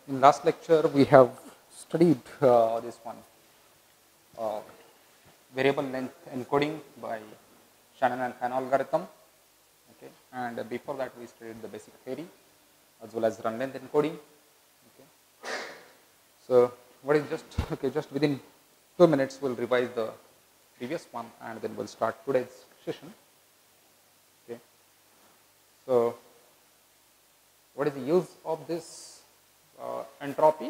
In last lecture, we have studied this one uh, variable length encoding by Shannon and Fan algorithm. Okay, and before that, we studied the basic theory as well as run length encoding. Okay, so what is just within 2 minutes, we'll revise the previous one and then we'll start today's session. Okay, so what is the use of this entropy?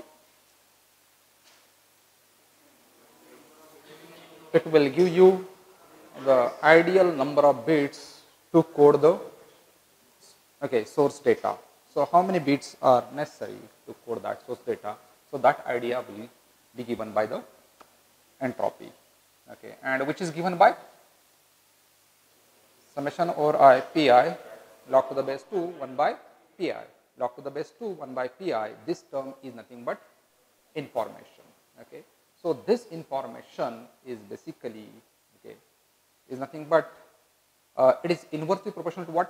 It will give you the ideal number of bits to code the source data. So how many bits are necessary to code that source data? So that idea will be given by the entropy, and which is given by summation over I pi log to the base 2 1 by pi log to the base 2 1 by pi. This term is nothing but information. Okay, so this information is basically is nothing but it is inversely proportional to what?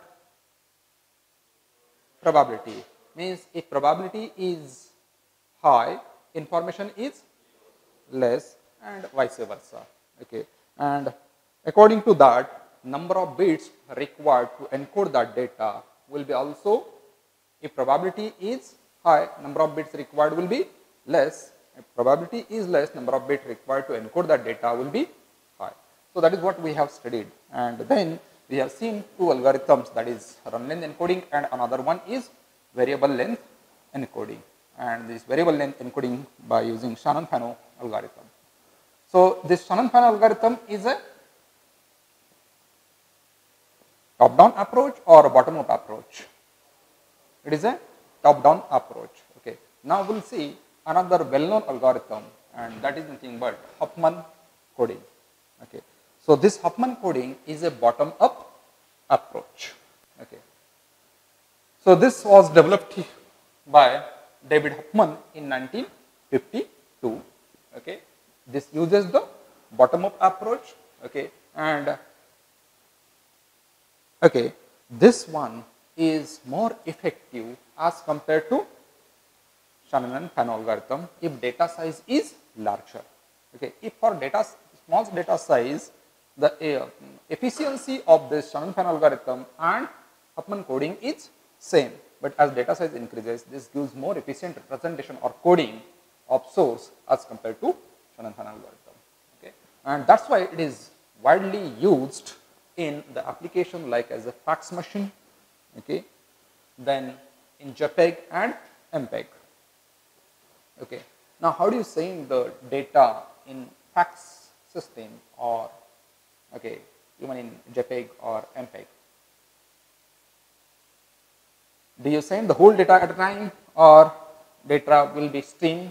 Probability. Means if probability is high, information is less, and vice versa. Okay, and according to that, number of bits required to encode that data will be also, if probability is high, number of bits required will be less. If probability is less, number of bits required to encode that data will be high. So that is what we have studied, and then we have seen two algorithms, that is run length encoding and another one is variable length encoding, and this variable length encoding by using Shannon-Fano algorithm. So this Shannon-Fano algorithm is a top-down approach or a bottom-up approach? It is a top-down approach. Okay. Now we'll see another well-known algorithm, and that is nothing but Huffman coding. Okay. So this Huffman coding is a bottom-up approach. Okay. So this was developed by David Huffman in 1952. Okay. This uses the bottom-up approach. Okay, and this one is more effective as compared to Shannon and Fano algorithm if data size is larger. Okay, if for small data size, the efficiency of this Shannon-Fano algorithm and Huffman coding is same, but as data size increases, this gives more efficient representation or coding of source as compared to Shannon-Fano algorithm. Okay, and that's why it is widely used in the application like as a fax machine. Okay, then in JPEG and MPEG. Okay, now how do you send the data in fax system or even in JPEG or MPEG? Do you send the whole data at a time or data will be streamed?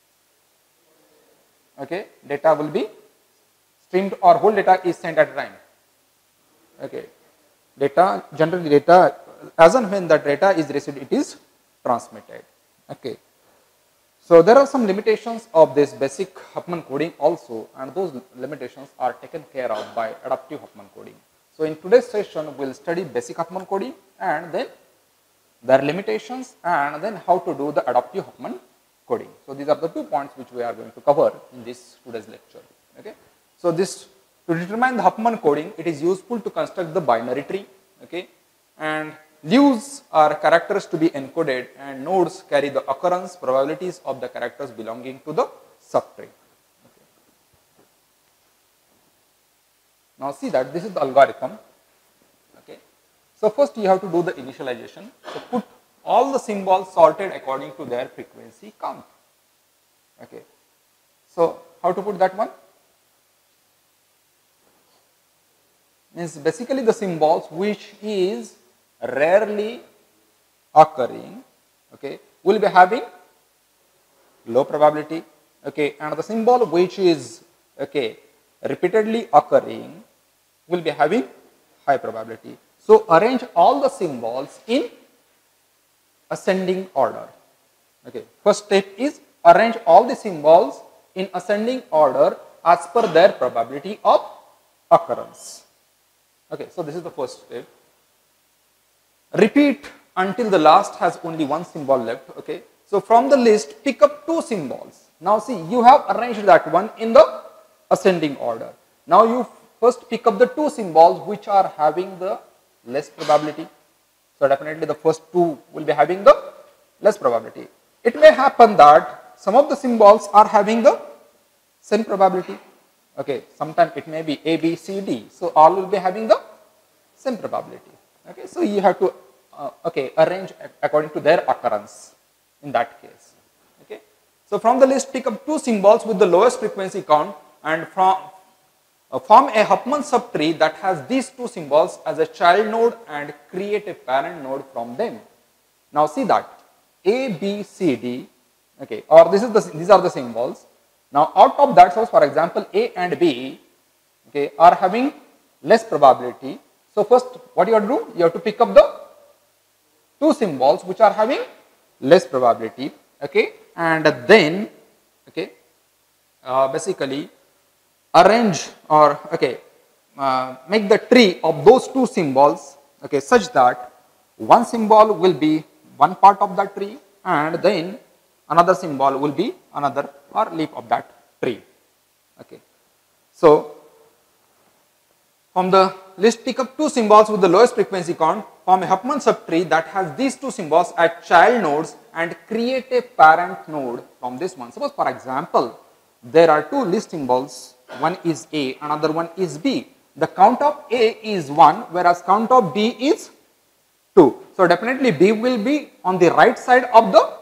Okay, data will be streamed or whole data is sent at a time. Okay, generally data, as and when the data is received, it is transmitted. Okay, so there are some limitations of this basic Huffman coding also, and those limitations are taken care of by adaptive Huffman coding. So in today's session, we will study basic Huffman coding and then their limitations and then how to do the adaptive Huffman coding. So these are the 2 points which we are going to cover in this today's lecture. Okay, so this, to determine the Huffman coding, it is useful to construct the binary tree. Okay, and leaves are characters to be encoded and nodes carry the occurrence probabilities of the characters belonging to the subtree. Okay. Now see that this is the algorithm. Okay. So first you have to do the initialization. So put all the symbols sorted according to their frequency count. Okay. So how to put that one? Means basically the symbols which is rarely occurring, will be having low probability, and the symbol which is repeatedly occurring will be having high probability. So arrange all the symbols in ascending order. First step is arrange all the symbols in ascending order as per their probability of occurrence. So this is the first step. Repeat until the last has only one symbol left. So from the list, pick up 2 symbols. Now see, you have arranged that one in the ascending order. Now you first pick up the 2 symbols which are having the less probability. So definitely the first 2 will be having the less probability. It may happen that some of the symbols are having the same probability. Okay, sometimes it may be A, B, C, D. So all will be having the same probability. Okay, so you have to arrange according to their occurrence in that case. Okay, so from the list, pick up 2 symbols with the lowest frequency count and form a Huffman subtree that has these 2 symbols as a child node and create a parent node from them. Now see that A, B, C, D, okay, or these are the symbols. Now out of that, so for example, A and B, okay, are having less probability. So first, what you have to do? You have to pick up the 2 symbols which are having less probability, okay, and then, okay, basically arrange or make the tree of those 2 symbols, okay, such that one symbol will be one part of that tree and then another symbol will be another or leaf of that tree. Okay. So from the list, pick up 2 symbols with the lowest frequency count, form a Huffman subtree that has these 2 symbols as child nodes and create a parent node from this one. Suppose for example, there are 2 list symbols, one is A, another one is B. The count of A is 1, whereas count of B is 2. So definitely B will be on the right side of the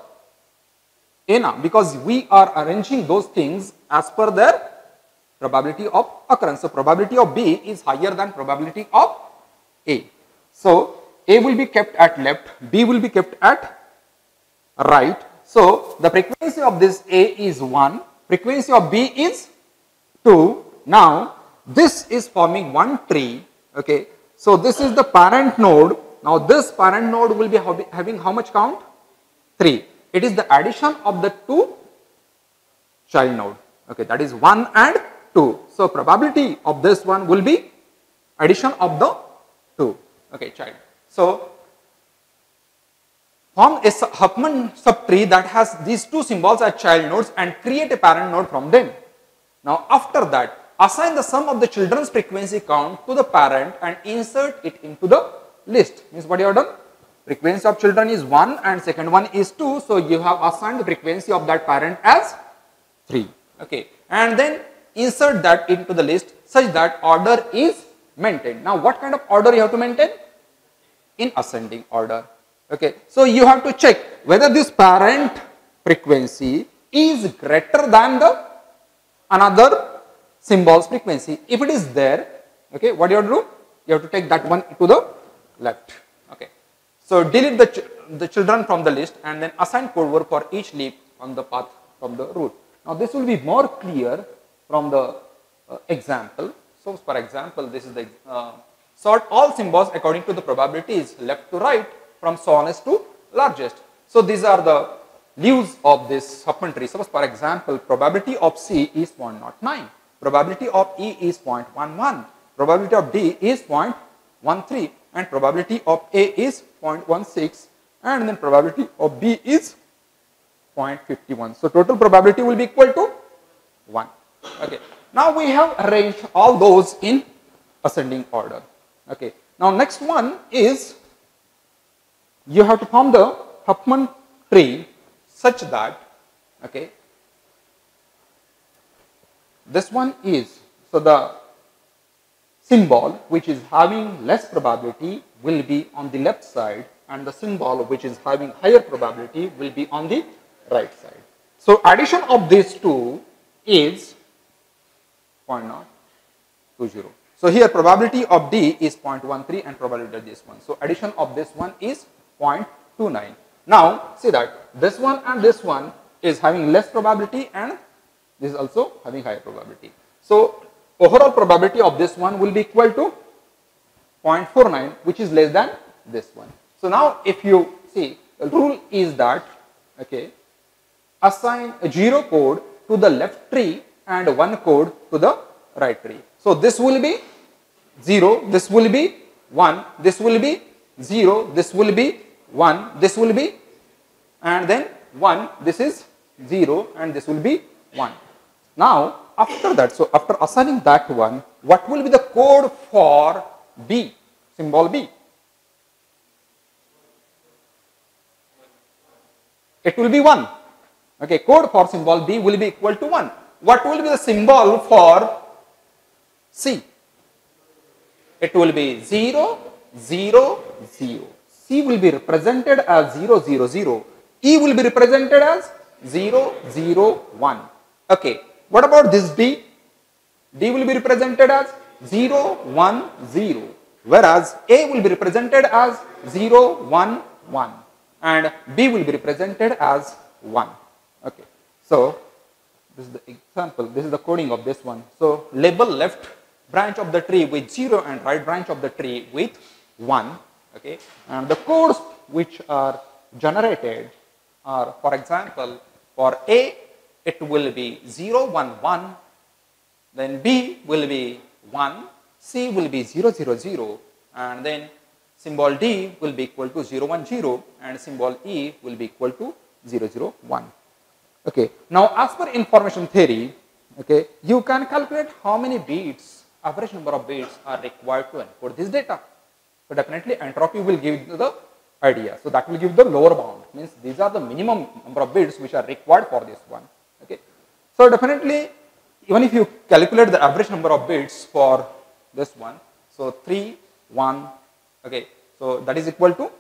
A now, because we are arranging those things as per their probability of occurrence. So probability of B is higher than probability of A. So A will be kept at left, B will be kept at right. So the frequency of this A is 1, frequency of B is 2. Now this is forming one tree. Okay. So this is the parent node. Now this parent node will be having how much count? 3. It is the addition of the 2 child node. Okay, that is 1 and 2. So probability of this one will be addition of the 2. Okay, child. So form a Huffman subtree that has these 2 symbols as child nodes and create a parent node from them. Now after that, assign the sum of the children's frequency count to the parent and insert it into the list. Means what you have done? Frequency of children is 1 and second one is 2. So you have assigned the frequency of that parent as 3. Okay, and then insert that into the list such that order is maintained. Now what kind of order you have to maintain? In ascending order. Okay, so you have to check whether this parent frequency is greater than the another symbol's frequency. If it is there, okay, what you have to do? You have to take that one to the left. Okay, so delete the children from the list and then assign code word for each leaf on the path from the root. Now this will be more clear from the example. So for example, this is the sort all symbols according to the probabilities left to right from smallest to largest. So these are the leaves of this Huffman tree. Suppose for example, probability of C is 0.09, probability of E is 0.11, probability of D is 0.13 and probability of A is 0.16 and then probability of B is 0.51. So total probability will be equal to 1. Okay. Now we have arranged all those in ascending order. Okay. Now next one is you have to form the Huffman tree such that, okay, this one is, so the symbol which is having less probability will be on the left side and the symbol which is having higher probability will be on the right side. So addition of these two is 0.020. So here probability of D is 0.13 and probability of this one. So addition of this one is 0.29. Now see that this one and this one is having less probability and this is also having higher probability. So overall probability of this one will be equal to 0.49, which is less than this one. So now if you see, the rule is that, okay, assign a 0 code to the left tree and 1 code to the right tree. So this will be 0, this will be 1, this will be 0, this will be 1, this will be, and then 1, this is 0 and this will be 1. Now after that, so after assigning that one, what will be the code for B, symbol B? It will be 1. Okay, code for symbol B will be equal to 1. What will be the symbol for C? It will be 0, 0, 0. C will be represented as 0, 0, 0. E will be represented as 0, 0, 1. Okay, what about this D? D will be represented as 0, 1, 0. Whereas A will be represented as 0, 1, 1. And B will be represented as 1. Okay, so this is the example, this is the coding of this one. So label left branch of the tree with 0 and right branch of the tree with 1. Okay, and the codes which are generated are, for example, for A it will be 0, 1, 1, then B will be 1, C will be 0, 0, 0, and then symbol D will be equal to 0, 1, 0, and symbol E will be equal to 0, 0, 1. Okay, now as per information theory, okay, you can calculate how many bits, average number of bits are required to encode this data. So definitely entropy will give the idea. So that will give the lower bound, means these are the minimum number of bits which are required for this one. Okay, so definitely even if you calculate the average number of bits for this one, so 3, 1, okay, so that is equal to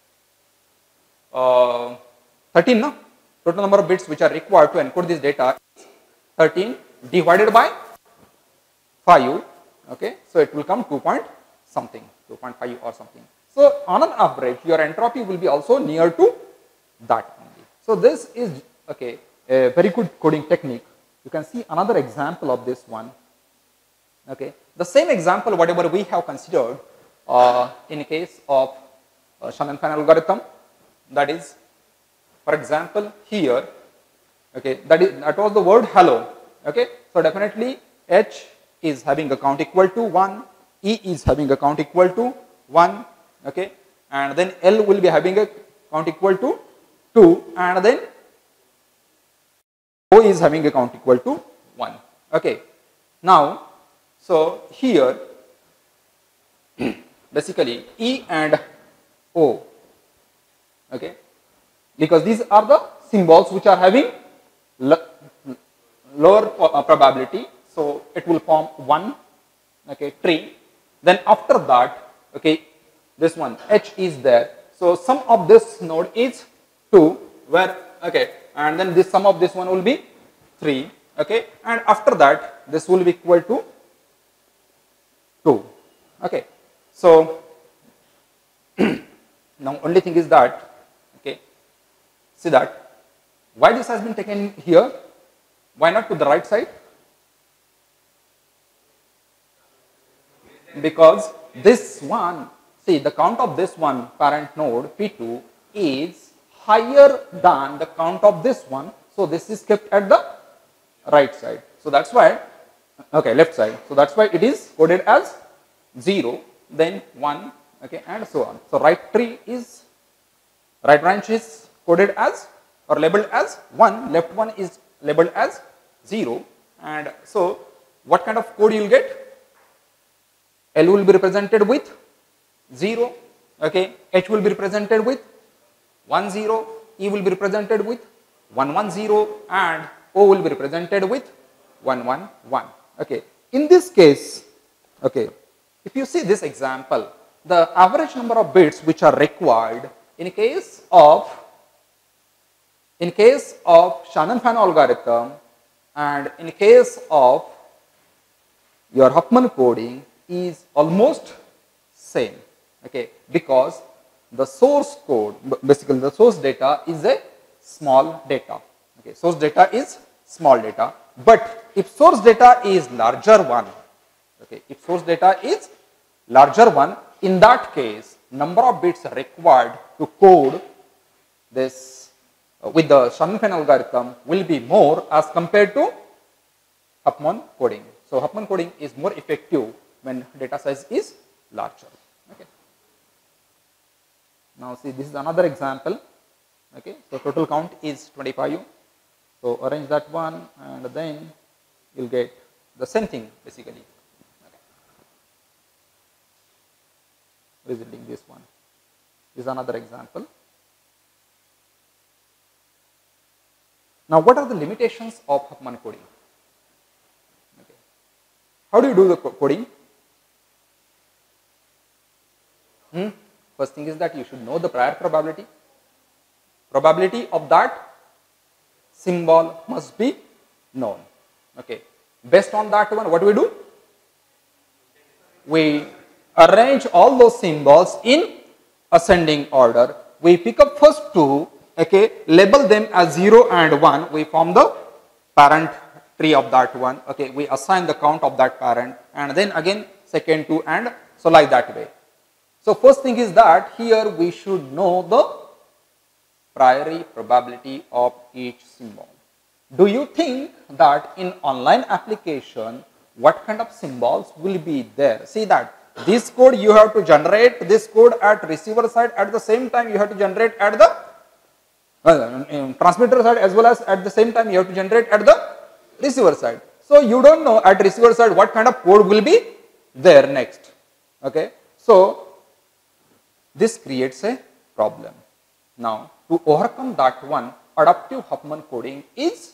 13, no? Total number of bits which are required to encode this data is 13 divided by 5, okay, so it will come 2 point something, 2.5 or something. So on an average, your entropy will be also near to that only. So this is, okay, a very good coding technique. You can see another example of this one. Okay, the same example whatever we have considered in case of Shannon-Fan algorithm, that is, for example, here, okay, that was the word hello. Okay, so definitely H is having a count equal to 1, E is having a count equal to 1, okay, and then L will be having a count equal to 2, and then O is having a count equal to 1. Okay, now so here basically E and O, okay, because these are the symbols which are having lower probability, so it will form 1, okay, tree. Then after that, okay, this one H is there, so sum of this node is 2, where, okay, and then this sum of this one will be 3, okay, and after that this will be equal to 2. Okay, so now only thing is that, okay, see that why this has been taken here, why not to the right side? Because this one, see, the count of this one parent node P2 is higher than the count of this one, so this is kept at the right side. So that's why, okay, left side. So that's why it is coded as 0, then 1, okay, and so on. So right branch is coded as or labeled as 1, left one is labeled as 0, and so what kind of code you will get? L will be represented with 0, okay, H will be represented with 1, 0, E will be represented with 1, 1, 0, and O will be represented with 1, 1, 1. Okay, in this case, okay, if you see this example, the average number of bits which are required in case of Shannon-Fan algorithm and in case of your Huffman coding is almost same, okay, because the source code, basically the source data is a small data, okay, source data is small data, but if source data is larger one, okay, if source data is larger one, in that case number of bits required to code this with the Shannon-Fan algorithm will be more as compared to Huffman coding. So Huffman coding is more effective when data size is larger. Okay. Now see, this is another example. Okay, so total count is 25. So arrange that one, and then you'll get the same thing basically. Okay. Representing this one. This is another example. Now, what are the limitations of Huffman coding? Okay. How do you do the coding? First thing is that you should know the prior probability. Probability of that symbol must be known. Okay. Based on that one, what do we do? We arrange all those symbols in ascending order. We pick up first two, okay, label them as 0 and 1. We form the parent tree of that one. Okay, we assign the count of that parent, and then again second two, and so like that way. So first thing is that here we should know the priori probability of each symbol. Do you think that in online application, what kind of symbols will be there? See that this code you have to generate this code at receiver side, at the same time you have to generate at the transmitter side, as well as at the same time you have to generate at the receiver side. So you don't know at receiver side what kind of code will be there next. Okay, so this creates a problem. Now, to overcome that one, adaptive Huffman coding is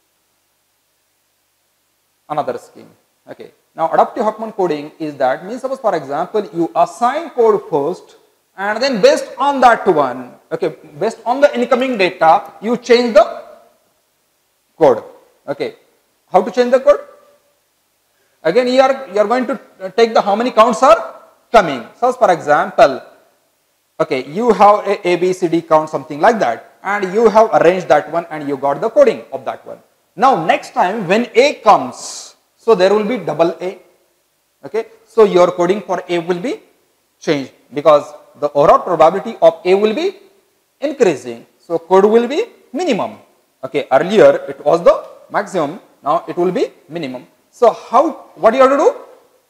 another scheme. Okay. Now, adaptive Huffman coding is that, means suppose for example, you assign code first, and then based on that one, okay, based on the incoming data, you change the code. Okay. How to change the code? Again, you are going to take the how many counts are coming. So, for example, okay, you have a B, C, D count, something like that, and you have arranged that one, and you got the coding of that one. Now, next time when A comes, so there will be double A. Okay, so your coding for A will be changed because the overall probability of A will be increasing. So code will be minimum. Okay, earlier it was the maximum, now it will be minimum. So what you have to do?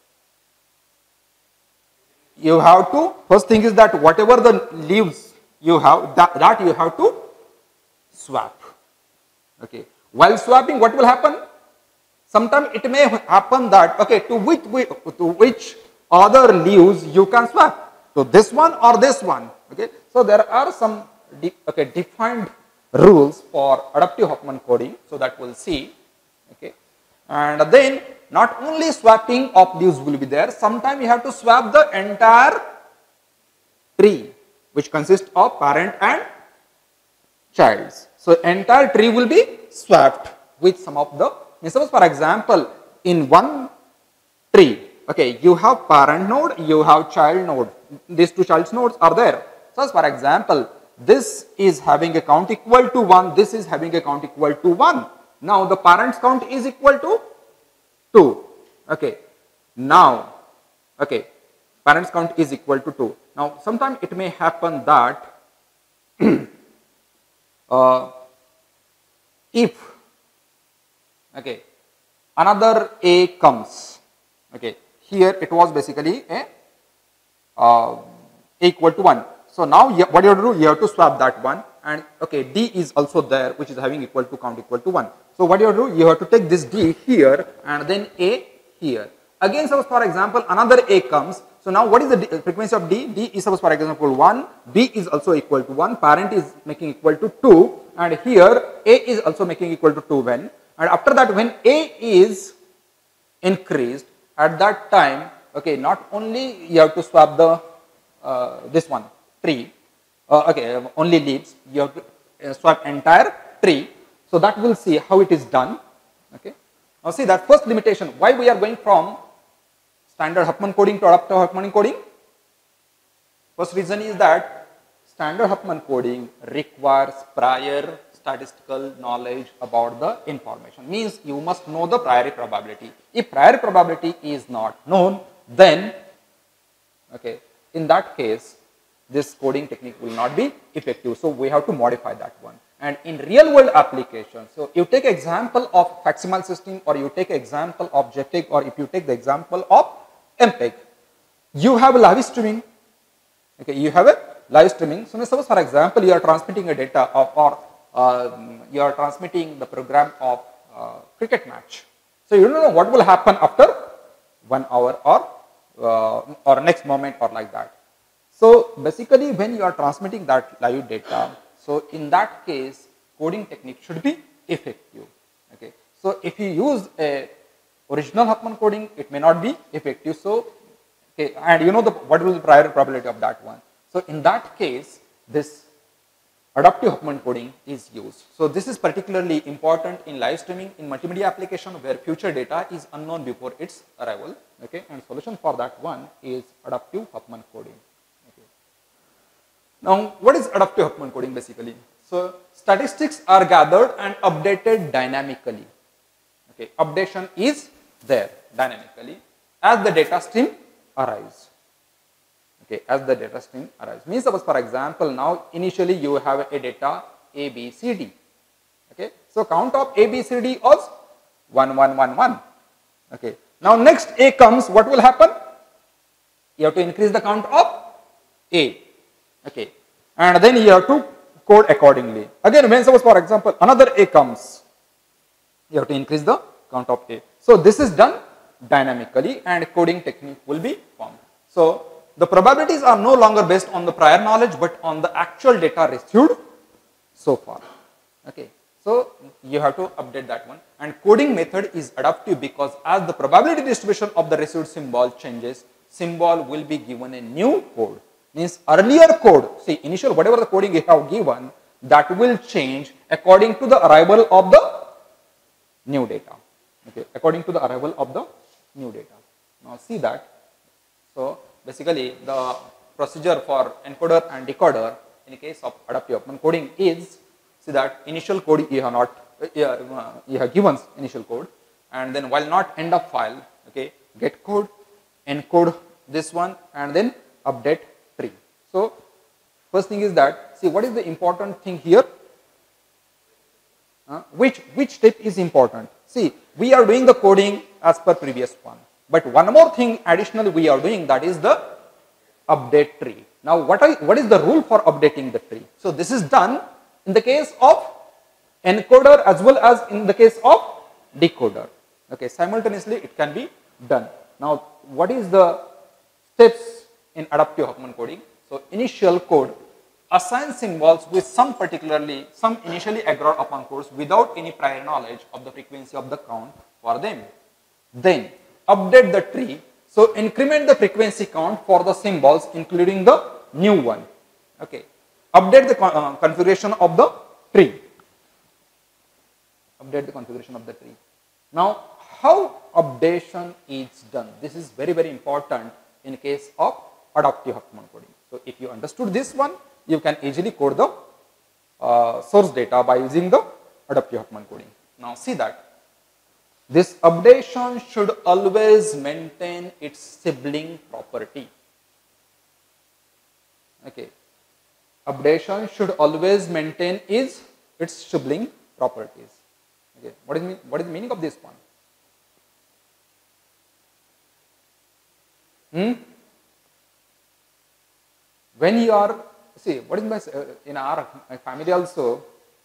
You have to, first thing is that whatever the leaves you have, that you have to swap. Okay, while swapping, what will happen? Sometimes it may happen that, okay, to which other leaves you can swap, to this one or this one. Okay, so there are some defined rules for adaptive Huffman coding, so that we'll see. Okay, and then not only swapping of leaves will be there, sometimes you have to swap the entire tree, which consists of parent and childs. So entire tree will be swapped with some of the, suppose for example, in one tree, okay, you have parent node, you have child node. These two child's nodes are there. So for example, this is having a count equal to 1, this is having a count equal to 1. Now the parent's count is equal to 2. Okay, now, okay, parent's count is equal to 2. Now sometimes it may happen that if, okay, another A comes, okay, here it was basically a equal to 1. So now what you have to do, you have to swap that one, and okay, D is also there, which is having equal to count equal to 1. So what you have to do, you have to take this D here and then A here. Again, suppose for example, another A comes. So now what is the frequency of D? D is suppose for example 1, B is also equal to 1, parent is making equal to 2, and here A is also making equal to 2 when, and after that when A is increased, at that time, okay, not only you have to swap the this one tree, okay, only leaves, you have to swap entire tree. So that we'll see how it is done. Okay, now see that first limitation, why we are going from standard Huffman coding to adaptive Huffman coding. First reason is that standard Huffman coding requires prior statistical knowledge about the information, means you must know the prior probability. If prior probability is not known, then okay, in that case this coding technique will not be effective. So we have to modify that one. And in real world applications, so you take example of Facsimile system, or you take example of JTAG, or if you take the example of MPEG, you have a live streaming. Okay, you have a live streaming. So suppose for example you are transmitting a data or you are transmitting the program of cricket match. So you don't know what will happen after 1 hour or next moment or like that. So basically when you are transmitting that live data, so in that case coding technique should be effective. Okay. So if you use a original Huffman coding, it may not be effective. So okay, and you know what will be the prior probability of that one. So in that case, this adaptive Huffman coding is used. So this is particularly important in live streaming in multimedia application where future data is unknown before its arrival. Okay, and solution for that one is adaptive Huffman coding. Okay. Now, what is adaptive Huffman coding basically? So statistics are gathered and updated dynamically. Okay, updation is there dynamically as the data stream arrives. Okay, as the data stream arrives. Means suppose for example now initially you have a data A, B, C, D. Okay, so count of A, B, C, D was 1, 1, 1, 1. Okay, now next A comes, what will happen? You have to increase the count of A. Okay, and then you have to code accordingly. Again, when suppose for example another A comes, you have to increase the count of A. So this is done dynamically and coding technique will be formed. So the probabilities are no longer based on the prior knowledge but on the actual data received so far. Okay, so you have to update that one, and coding method is adaptive because as the probability distribution of the received symbol changes, symbol will be given a new code. Means earlier code, see initial whatever the coding you have given, that will change according to the arrival of the new data. Okay, according to the arrival of the new data. Now see that. So basically the procedure for encoder and decoder in case of adaptive Huffman coding is, see that initial code you have not you have given initial code, and then while not end of file, okay, get code, encode this one, and then update tree. So first thing is that, see what is the important thing here, which step is important. See, we are doing the coding as per previous one, but one more thing additionally we are doing, that is the update tree. Now what is the rule for updating the tree? So this is done in the case of encoder as well as in the case of decoder. Okay, simultaneously it can be done. Now what is the steps in adaptive Huffman coding? So initial code assign symbols with some initially agreed upon codes without any prior knowledge of the frequency of the count for them. Then update the tree, so increment the frequency count for the symbols including the new one. Okay, update the configuration of the tree. Update the configuration of the tree. Now how updation is done? This is very important in case of adaptive Huffman coding. So if you understood this one, you can easily code the source data by using the adaptive Huffman coding. Now see that this updation should always maintain its sibling property. Okay, updation should always maintain its sibling properties. Okay, what is the meaning of this one? When you are, see what is my in our family also,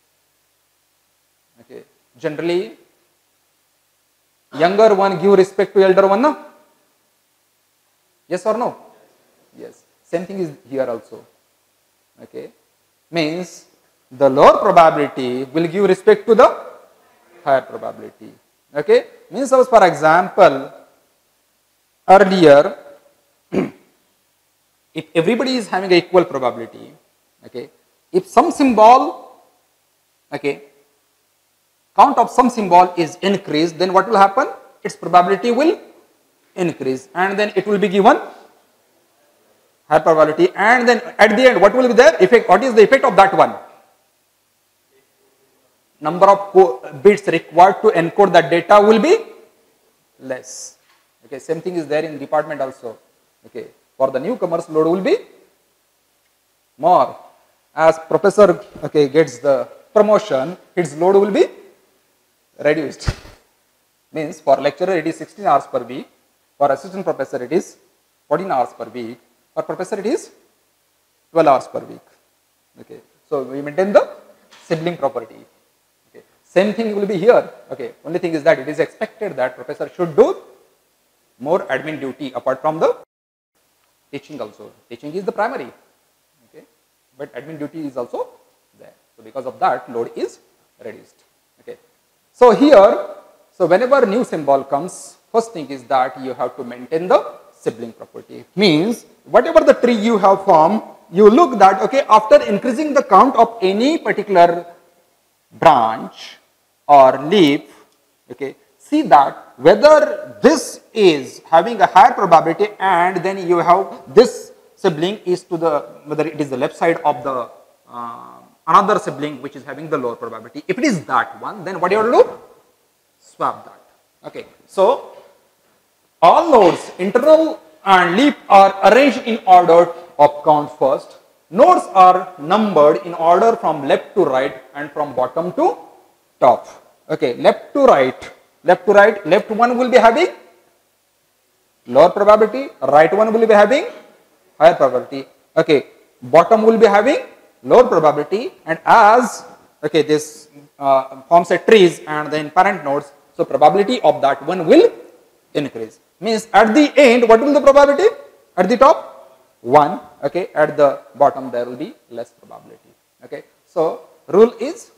okay, generally younger one give respect to elder one, no? Yes or no? Yes. Same thing is here also. Okay, means the lower probability will give respect to the higher probability. Okay, means suppose for example earlier if everybody is having an equal probability, okay, if some symbol, okay, count of some symbol is increased, then what will happen? Its probability will increase, and then it will be given high probability, and then at the end what will be there? Effect. What is the effect of that one? Number of bits required to encode that data will be less. Okay, same thing is there in department also. Okay, for the newcomers load will be more. As professor, okay, gets the promotion, its load will be reduced. Means for lecturer it is 16 hours per week, for assistant professor it is 14 hours per week, for professor it is 12 hours per week. Okay, so we maintain the sibling property. Okay, same thing will be here. Okay, only thing is that it is expected that professor should do more admin duty apart from the teaching also. Teaching is the primary. Okay, but admin duty is also there. So because of that, load is reduced. Okay, so here, so whenever new symbol comes, first thing is that you have to maintain the sibling property. Means whatever the tree you have formed, you look that, okay, after increasing the count of any particular branch or leaf, okay, see that whether this is having a higher probability and then you have this sibling is to the, whether it is the left side of the another sibling which is having the lower probability. If it is that one, then what you have to do? Swap that. Okay, so all nodes, internal and leaf, are arranged in order of count first. Nodes are numbered in order from left to right and from bottom to top. Okay, left to right, left one will be having lower probability, right one will be having higher probability. Okay, bottom will be having lower probability, and as, okay, this forms a trees and then parent nodes, so probability of that one will increase. Means at the end, what will the probability? At the top, 1. Okay, at the bottom there will be less probability. Okay, so rule is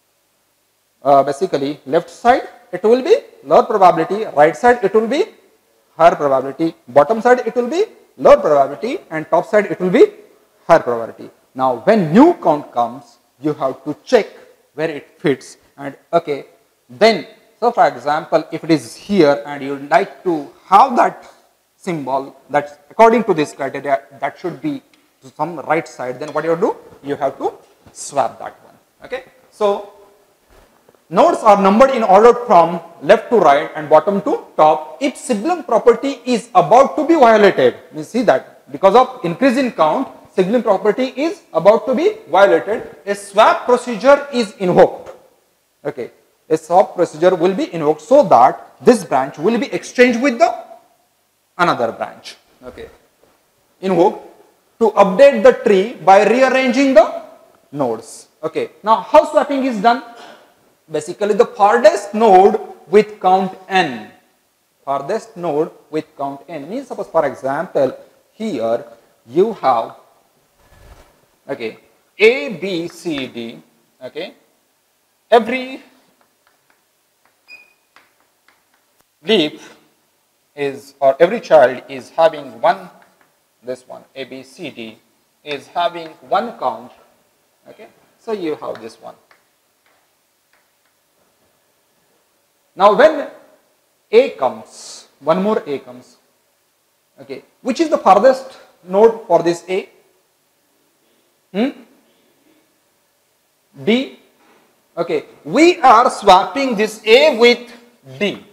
basically left side it will be lower probability, right side it will be higher probability, bottom side it will be lower probability, and top side it will be higher probability. Now when new count comes, you have to check where it fits, and okay, then, so for example, if it is here and you would like to have that symbol that's according to this criteria that should be to some right side, then what you do? You have to swap that one. Okay, so nodes are numbered in order from left to right and bottom to top. If sibling property is about to be violated, you see that because of increase in count, sibling property is about to be violated, a swap procedure is invoked. Okay, a swap procedure will be invoked so that this branch will be exchanged with the another branch. Okay, invoked to update the tree by rearranging the nodes. Okay, now how swapping is done? Basically the farthest node with count n. Farthest node with count n means, suppose for example here you have, okay, A, B, C, D. Okay, every leaf is, or every child is having one, this one A, B, C, D is having one count. Okay, so you have this one. Now when A comes, one more A comes, okay, which is the farthest node for this A? D. Okay, we are swapping this A with D.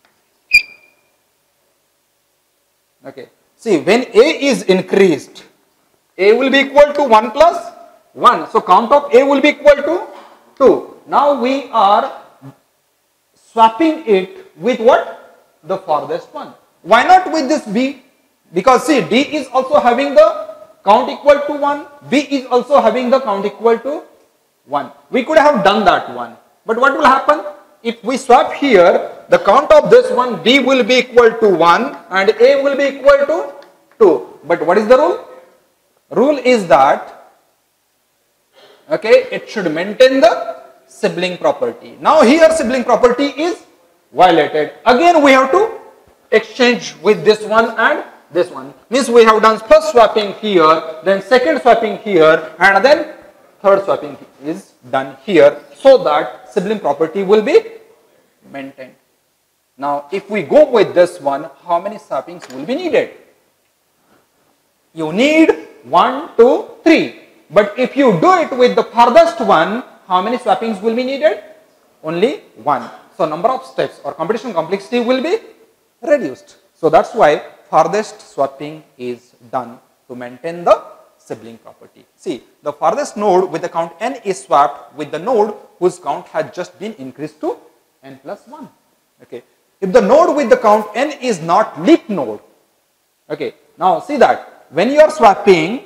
Okay, see, when A is increased, A will be equal to 1 plus 1. So count of A will be equal to 2. Now we are swapping it with what? The farthest one. Why not with this B? Because see, D is also having the count equal to 1. B is also having the count equal to 1. We could have done that one. But what will happen? If we swap here, the count of this one, D will be equal to 1 and A will be equal to 2. But what is the rule? Rule is that, okay, it should maintain the sibling property. Now here sibling property is violated. Again we have to exchange with this one and this one. Means we have done first swapping here, then second swapping here, and then third swapping is done here, so that sibling property will be maintained. Now if we go with this one, how many swappings will be needed? You need 1, 2, 3. But if you do it with the farthest one, how many swappings will be needed? Only 1. So number of steps or computation complexity will be reduced. So that's why farthest swapping is done to maintain the sibling property. See, the farthest node with the count n is swapped with the node whose count has just been increased to n plus 1. Okay. If the node with the count n is not leaf node, okay, now see that when you are swapping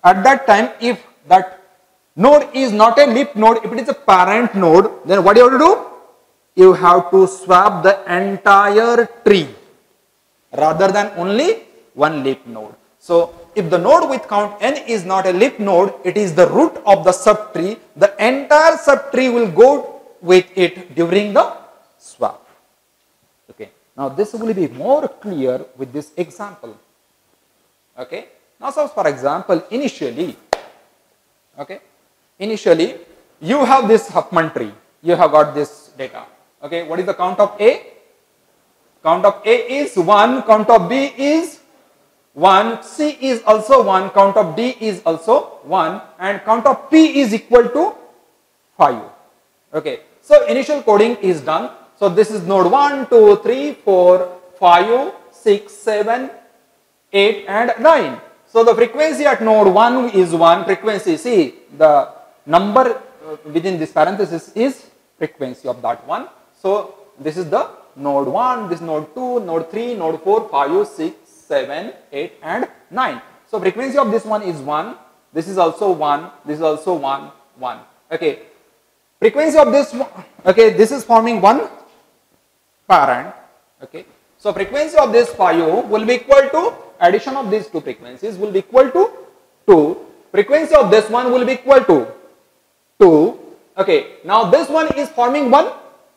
at that time, if that node is not a leaf node, if it is a parent node, then what you have to do? You have to swap the entire tree rather than only one leaf node. So if the node with count n is not a leaf node, it is the root of the subtree, the entire subtree will go with it during the swap. Okay. Now this will be more clear with this example. Okay. Now suppose for example, initially you have this Huffman tree, you have got this data. Okay, what is the count of A? Count of A is 1, count of B is 1, C is also 1, count of D is also 1, and count of P is equal to 5. Okay, so initial coding is done. So this is node 1, 2, 3, 4, 5, 6, 7, 8 and 9. So the frequency at node 1 is 1, frequency, see the number within this parenthesis is frequency of that one. So this is the node 1, this node 2, node 3, node 4, 5, 6, 7, 8 and 9. So frequency of this one is 1, this is also 1, this is also 1, 1. Okay. Frequency of this one, okay, this is forming one parent. Okay. So frequency of this 5 will be equal to, addition of these two frequencies will be equal to 2. Frequency of this one will be equal to 2. Okay. Now this one is forming one,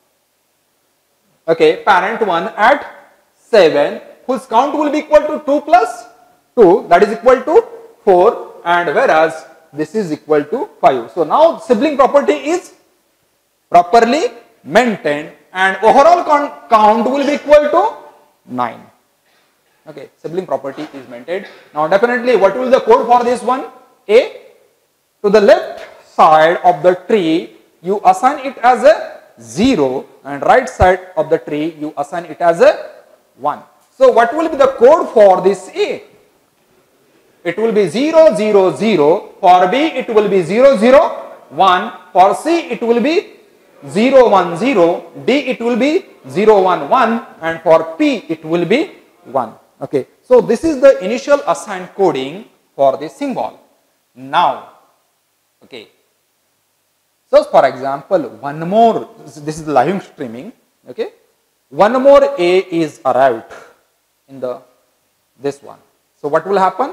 okay, parent one at 7, whose count will be equal to 2 plus 2, that is equal to 4, and whereas this is equal to 5. So now sibling property is properly maintained and overall count will be equal to 9. Okay, sibling property is maintained. Now definitely what will be the code for this one? A, to the left side of the tree you assign it as a 0 and right side of the tree you assign it as a 1. So what will be the code for this A? It will be 0, 0, 0. For B it will be 0, 0, 1. For C it will be 0, 1, 0. D it will be 0, 1, 1. And for P it will be 1. Okay. So this is the initial assigned coding for this symbol. Now, okay. So for example, one more, this is the live streaming, okay. One more A is arrived in this one. So what will happen?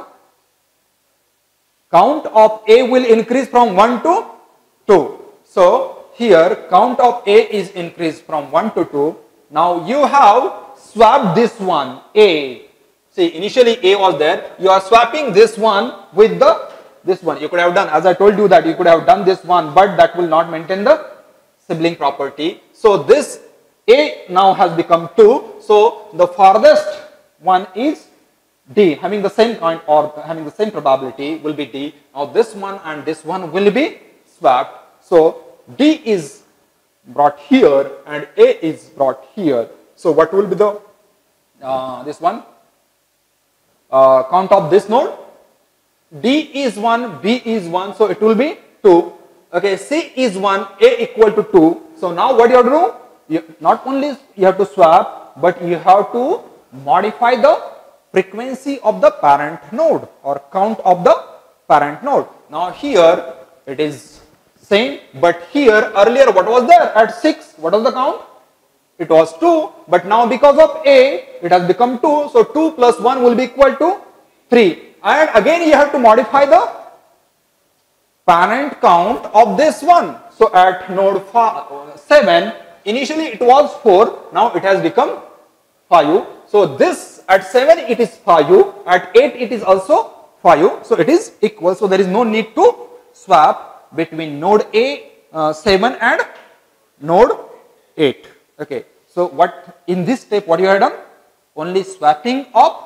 Count of A will increase from 1 to 2. So here count of A is increased from 1 to 2. Now you have swapped this one A. See, initially A was there. You are swapping this one with this one. You could have done, as I told you, that you could have done this one, but that will not maintain the sibling property. So this A now has become 2. So the farthest one is D, having the same kind or having the same probability will be D. Now this one and this one will be swapped. So D is brought here and A is brought here. So what will be the this one? Count of this node? D is 1, B is 1, so it will be 2. Okay, C is 1, A equal to 2. So now what you have to do? Not only you have to swap, but you have to modify the frequency of the parent node or count of the parent node. Now here it is same, but here earlier what was there at 6? What was the count? It was 2, but now because of A it has become 2. So 2 plus 1 will be equal to 3. And again you have to modify the parent count of this one. So at node 7, initially it was 4, now it has become 5. So this at 7 it is 5, at 8 it is also 5. So it is equal. So there is no need to swap between node A 7 and node 8. Okay. So what in this step what you have done? Only swapping of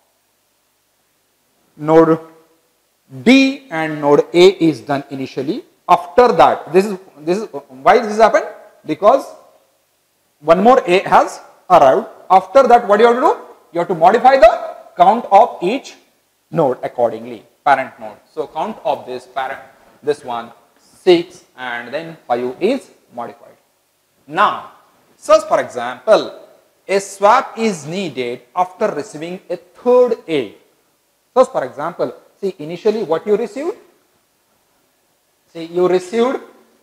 node D and node A is done initially. After that, this is why this happened, because one more A has arrived. After that, what you have to do? You have to modify the count of each node accordingly, parent node. So count of this parent, this one 6 and then 5 is modified. Now, so for example, a swap is needed after receiving a third A. So for example, See, initially what you received? See, you received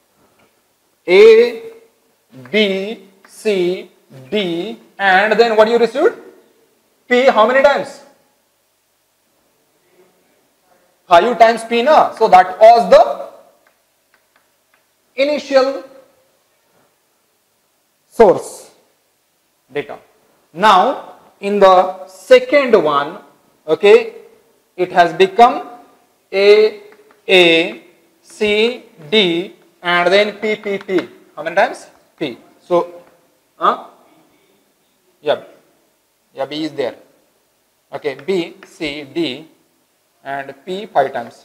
A, B, C, D, and then what you received? P how many times? 5 times P na. So that was the initial source data. Now in the second one, okay, it has become A, C, D, and then P, P, P. How many times? P. So, yeah, B is there. Okay, B, C, D, and P 5 times.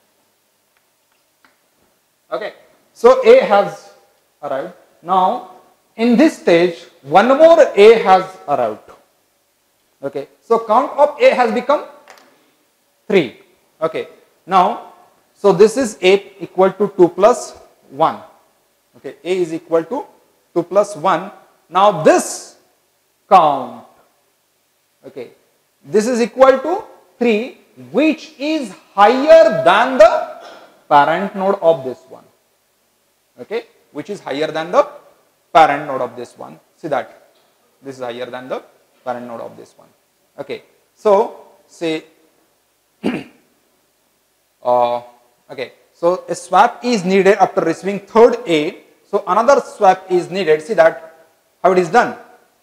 Okay, so A has arrived. Now, in this stage, one more A has arrived. Okay, so count of A has become 3. Okay, now, so this is A equal to 2 plus 1. Okay, A is equal to 2 plus 1. Now this count, okay, this is equal to 3, which is higher than the parent node of this one. Okay, which is higher than the parent node of this one. See that this is higher than the parent node of this one. Okay, so say okay, so a swap is needed after receiving third A. So another swap is needed. See that how it is done.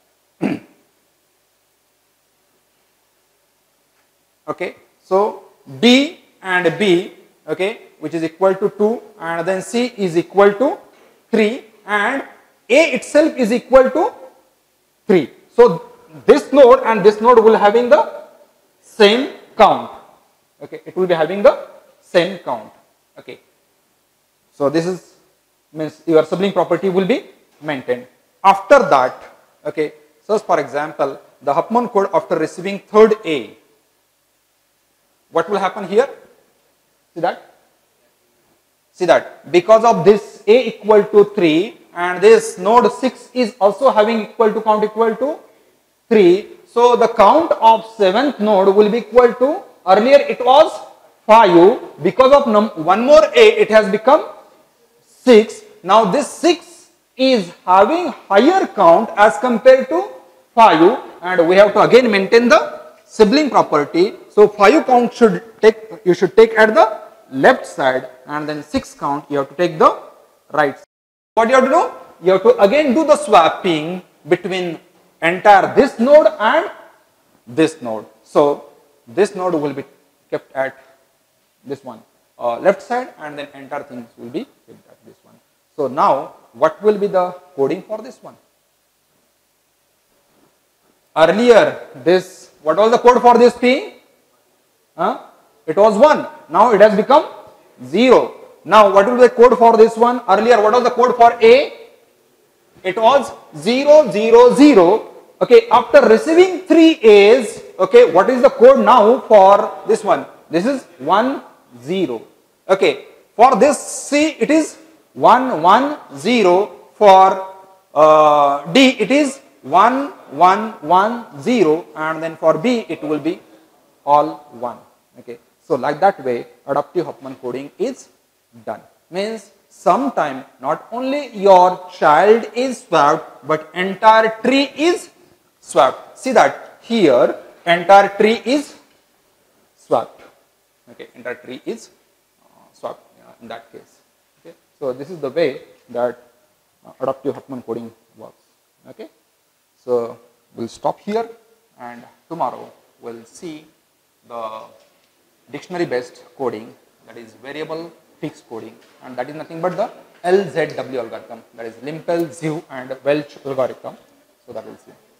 Okay, so D and B, okay, which is equal to 2, and then C is equal to 3, and A itself is equal to 3. So this node and this node will having the same count. Okay, it will be having the same count. Okay, so this is means your sibling property will be maintained. After that, okay, so for example, the Huffman code after receiving third A, what will happen here? See that? See that because of this A equal to 3 and this node 6 is also having equal to count equal to 3. So the count of 7th node will be equal to, earlier it was 5, because of one more A it has become 6. Now this 6 is having higher count as compared to 5, and we have to again maintain the sibling property. So 5 count you should take at the left side, and then 6 count you have to take the right side. What you have to do? You have to again do the swapping between entire this node and this node. So this node will be kept at this one left side, and then entire things will be kept at this one. So now what will be the coding for this one? Earlier this, what was the code for this P? It was 1. Now it has become 0. Now what will be the code for this one? Earlier what was the code for A? It was 0, 0, 0. Okay, after receiving 3 A's, okay, what is the code now for this one? This is 1, 0. Okay, for this C it is 1, 1, 0. For D it is 1, 1, 1, 0, and then for B it will be all 1. Okay, so like that way adaptive Huffman coding is done. Means sometime not only your child is swapped, but entire tree is swapped. See that here entire tree is swapped. Okay, entire tree is swapped in that case. Okay, so this is the way that adaptive Huffman coding works. Okay, so we'll stop here, and tomorrow we'll see the dictionary based coding, that is variable fixed coding, and that is nothing but the LZW algorithm, that is Limpel, Zhu and Welch algorithm. So that we'll see.